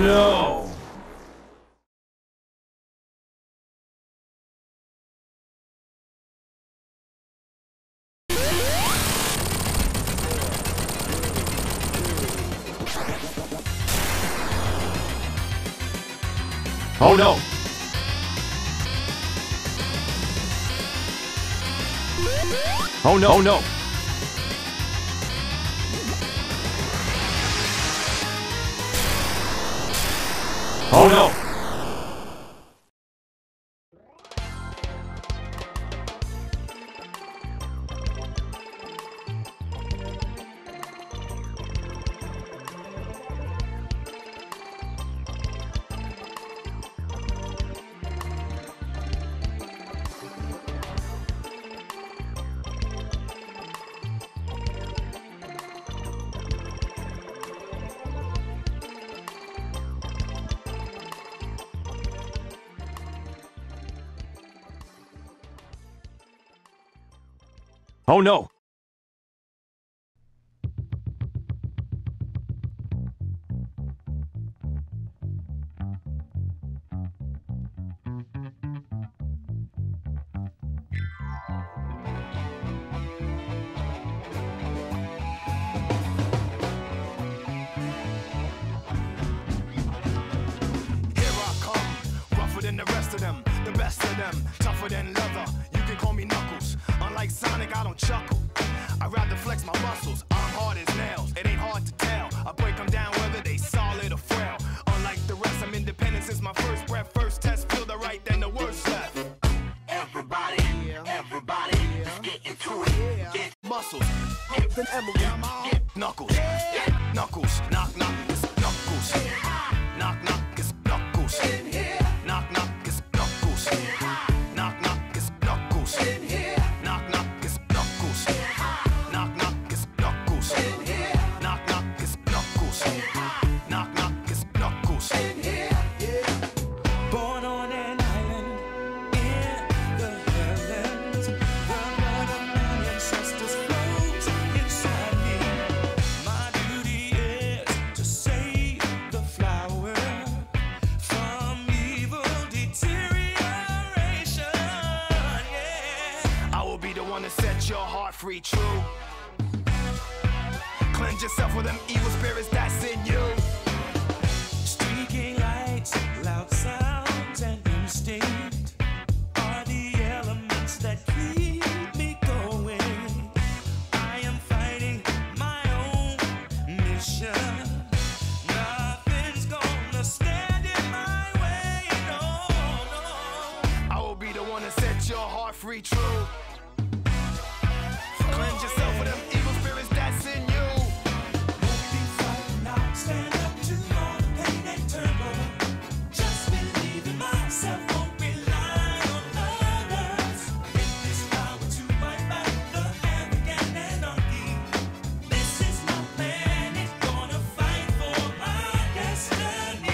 no! Oh no! Oh no! Oh no! Oh no! Oh no! The rest of them, the best of them, tougher than leather. You can call me Knuckles. Unlike Sonic, I don't chuckle. I'd rather flex my muscles. I'm hard as nails. It ain't hard to tell. I break them down whether they solid or frail. Unlike the rest, I'm independent since my first breath. First test, feel the right, then the worst left. Everybody, everybody, let's get into it. Get muscles. Get the emerald. Get knuckles. Get knuckles. Knock, knock, it's knuckles. Knock, knock, it's knuckles. Knock, knock, it's knuckles. Knock, knock, it's knuckles. Knock, knock, it's knuckles. Knock, knock, it's knuckles. Knock, knock, it's knuckles. Knock, knock, it's knuckles. Born on an island in the heavens, the blood of my ancestors flows inside me. My duty is to save the flower from evil deterioration. Yeah, I will be the one to set your heart free, true. Cleanse yourself with them evil spirits that's in you. streaking lights, loud sounds, and instinct are the elements that keep me going. I am fighting my own mission. Nothing's gonna stand in my way, no, no. I will be the one to set your heart free, true. Cleanse yourself with them evil spirits that's in you. Won't be frightened, I'll stand up to all the pain and turmoil. Just believe in myself, won't rely on others. With this power to fight back the arrogant anarchy. This is my planet, gonna fight for my destiny.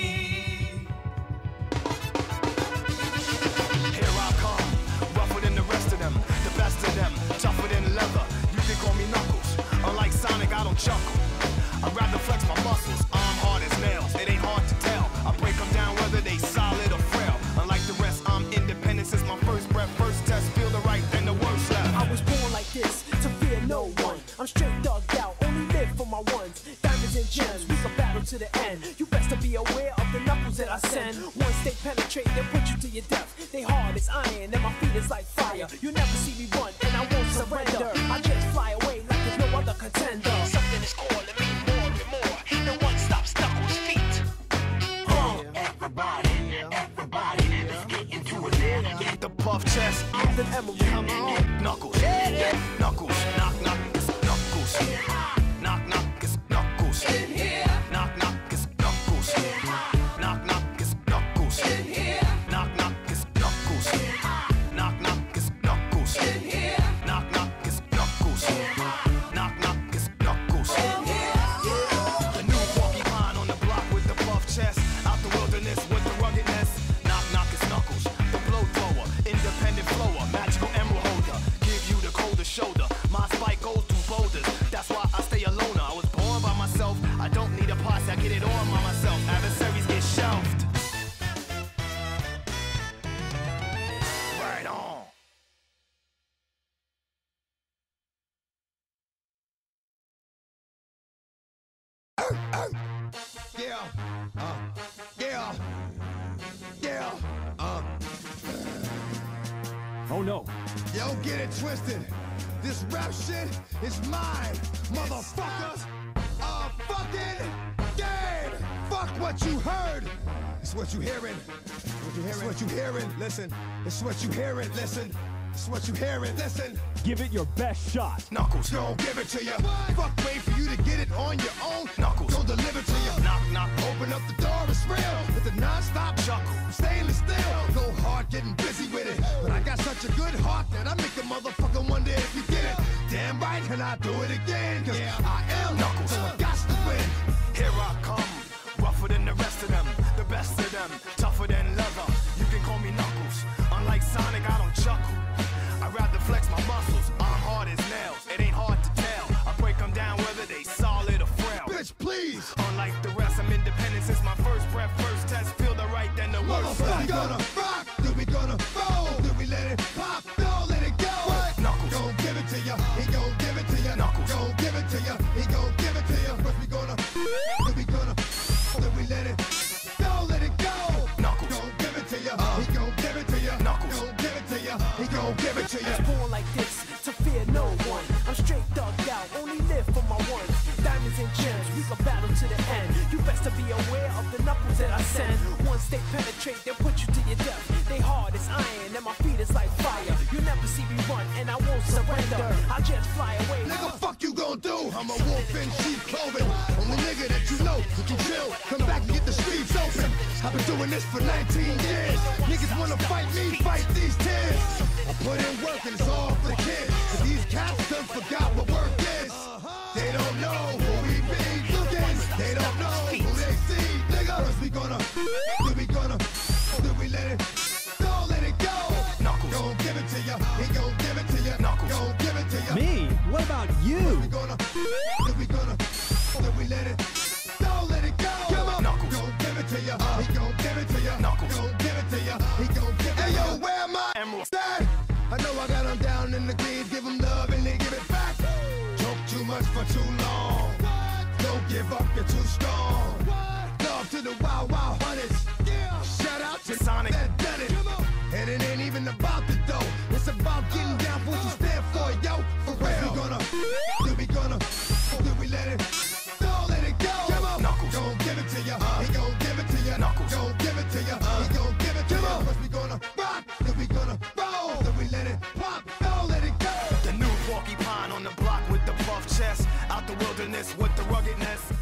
Here I come, rougher than the rest of them, the best of them, tougher than leather. You can call me Knuckles. Unlike Sonic, I don't chuckle. I'd rather flex my muscles. I'm hard as nails. It ain't hard to tell. I break them down whether they solid or frail. Unlike the rest, I'm independent since my first breath. First test, feel the right, then the worst left. I was born like this, to fear no one. I'm straight thugged out, only live for my ones. Diamonds and gems, we can battle to the end. You best to be aware of the knuckles that I send. Once they penetrate, they'll put you to your death. They hard as iron, and my feet is like fire. You never see me run, and I won't surrender. I just fly away like there's no other contender. Something is calling me more and more. No one stops Knuckles' feet. Everybody, everybody, let's get into it now. Get the puff chest. I'm the emerald. Come on. Knuckles, knuckles, knock, knock, it's knuckles. Knock, knock, it's knuckles. Knock, knock, it's knuckles. Knock, knock, it's knuckles. Knock, knock, it's knuckles. Knock, knock, it's knuckles. Oh no. Yo, get it twisted. This rap shit is mine, motherfuckers. A fucking game. Fuck what you heard. It's what you hearing. It's what you hearing. Listen. It's what you hearing. Listen. It's what you hearing. Listen. Give it your best shot. Knuckles, gon' give it to you. Fuck, wait for you to get it on your own. Knuckles, gon' deliver to you. Knock, knock, open up the door, it's real. With a non-stop chuckle, stainless steel. Go hard, getting busy with it. But I got such a good heart that I make a motherfucker wonder if you get it. Damn right, and I do it again. Cause I am Knuckles, so I got to win. Here I come, rougher than the rest of them. The best of them, tougher than leather. You can call me Knuckles. Unlike Sonic, I don't chuckle. I'd rather flex my muscles, I'm hard as nails. It ain't hard to tell, I break them down whether they solid or frail. Bitch, please! Unlike the rest, I'm independent since my first breath. First test, feel the right, then the worst. Are we gonna rock? Then we gonna roll? Then we let it pop? No, let it go! What? Knuckles gon' give it to ya, he gon' give it to ya. Knuckles gon' give it to ya, he gon' give it to ya. First we gonna, then we gonna, then we let it go, let it go. Knuckles gon' give it to ya, he gon' give it to ya. Knuckles gon' give it to ya, he gon' give it to ya. I was born like this, to fear no one. I'm straight thugged out, only live for my ones. Diamonds and gems, we can battle to the end. You best to be aware of the knuckles that I send. Once they penetrate, they'll put you to your death. They hard as iron, and my feet is like fire. You never see me run, and I won't surrender. I'll just fly away. Nigga, fuck you gon' do? I'm a wolf in sheep clothing. Only nigga that you know who can chill. Come back and get the streets open. I've been doing this for 19 years. Niggas wanna fight me, fight these tears. I put in work and it's all for the kids. But these cats done forgot what work is. They don't know who we be looking. They don't know who they see. Nigga, first we gonna, then we gonna, then we let it go, let it go. Knuckles gon' give it to ya, he gon' give it to ya. Knuckles gon' give it to ya. Me? What about you? We gonna, then we gonna, then we let it go, let it go. Come on, Knuckles gon' give it to ya, he gon' give it to ya. Knuckles gon' give it to ya, he gon' give it to ya. Hey yo, where am I? Emerald. I know I got them down in the greens, give them love and they give it back. Joke too much for too long. Don't give up, you're too strong. Love to the wild, wild hunters. Shout out to Sonic that done it. And it ain't even about the dough. It's about getting down for what you stand for, yo. For real. Then we gonna, then we let it go, let it go. Come on, Knuckles gon' give it to ya. He gon' give it to ya. Knuckles gon' give it to ya. He gon' give it to ya. First we gonna rock, then we gonna roll, then we let it pop, go, let it go. The new porcupine on the block with the buff chest. Out the wilderness with the ruggedness.